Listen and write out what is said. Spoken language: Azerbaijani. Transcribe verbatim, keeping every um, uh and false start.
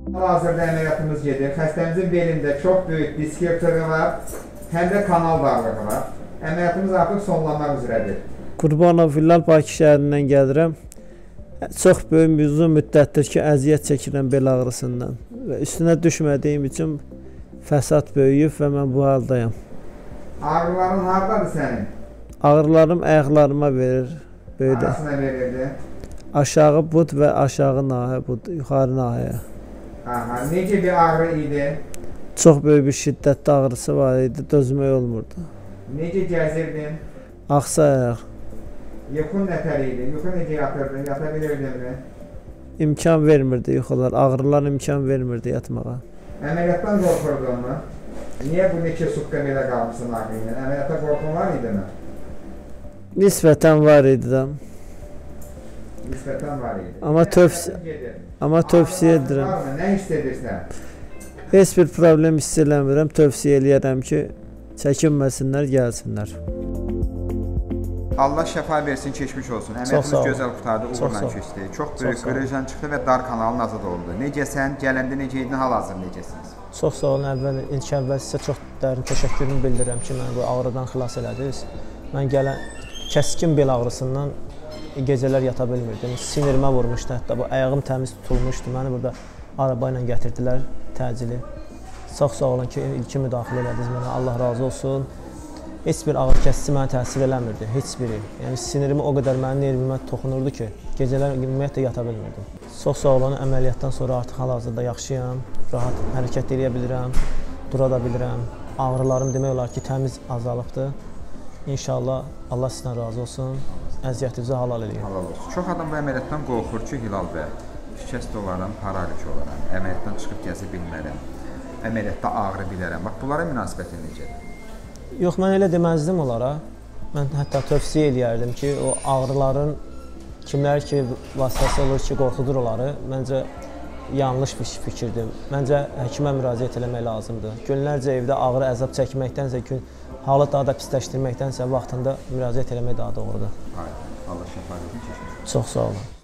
Hazırda əməliyyatımız gedir. Xəstəmizin belində çox böyük disk yırtığı var, həm də kanal darlığı var. Əməliyyatımız artıq sonlanmaq üzrədir. Qurbanov Villal Bakı şəhərindən gəlirəm. Çox böyük uzun müddətdir ki, əziyyət çəkirəm bel ağrısından və üstünə düşmədiyim üçün fəsad böyüyüb və mən bu haldayam. Ağrıların hardadır sənin? Ağrılarım ayaqlarıma verir. Böyüdə. Arasına verirdi? Aşağı bud və aşağı nahə bud, yuxarı nahəyə. Aha, necə bir ağrı idi? Çox böyük bir şiddətli ağrısı var idi, dözmək olmurdu. Necə gəzirdin? Axsa ayaq. Yuxun nətər idi? Yuxu necə yatırdın? Yata bilirdinmi? İmkan vermirdi yuxular, ağrılar imkan vermirdi yatmağa. Əməliyyatdan qorxurdun mu? Niyə bu neçə sutqa belə qalmışsın ağrıyla? Əməliyyata qorxun var idi mi? Nisbətən var idi də. Nisbətən var idi. Amma tövsiyə, amma tövsiyə edirəm. Nə hiss edirsən? Heç bir problem hiss eləmirəm, tövsiyə eləyərəm ki, çəkinməsinlər, gəlsinlər. Allah şəfa versin, keçmiş olsun. Əməliyyatımız gözəl qutardı, uğurla keçdi. Çox böyük qırıcdan çıxdı və dar kanalın azad oldu. Necəsən, gələndə necə idin, hal-hazır necəsiniz? Çox sağ olun, əvvəl, ilk əvvəl sizə çox dərin təşəkkürümü bildirirəm ki, məni bu ağrıdan xilas elədiniz. Mən gələn kəskin bel ağrısından gecələr yata bilmirdim. Sinirimə vurmuşdu, hətta bu ayağım təmiz tutulmuşdu. Məni burada araba ilə gətirdilər, təcili. Çox sağ olun ki, ilki müdaxilə elədiniz mənə, Allah razı olsun. Heç bir ağrı kəsici mənə təsir eləmirdi, heç biri. Yəni sinirimi o qədər mənim nervimə toxunurdu ki, gecələr ümumiyyətlə yata bilmirdim. Çox sağ olun, əməliyyatdan sonra artıq hal-hazırda yaxşıyam, rahat hərəkət edə bilirəm, dura da bilirəm. Ağrılarım demək olar ki, təmiz azalıbdır. İnşallah Allah sizdən razı olsun, əziyyətinizi halal edin. Halal olsun. Çox adam bu əməliyyatdan qorxur ki, Hilal bəy, şikəst olaram, paralik olaram, əməliyyatdan çıxıb gəzə bilmərəm, əməliyyatda ağrı bilərəm. Bax, bunlara münasibətin necədir? Yox, mən elə deməzdim onlara. Mən hətta tövsiyə eləyərdim ki, o ağrıların kimlər ki, vasitəsi olur ki, qorxudur onları, məncə yanlış bir fikirdir. Məncə həkimə müraciət eləmək lazımdır. Günlərcə evdə ağrı, əzab çəkməkdənsə, halı daha da pisləşdirməkdənsə vaxtında müraciət eləmək daha doğrudur. Hayır, Allah şəfa versin, keçmiş olsun. Çox sağ olun.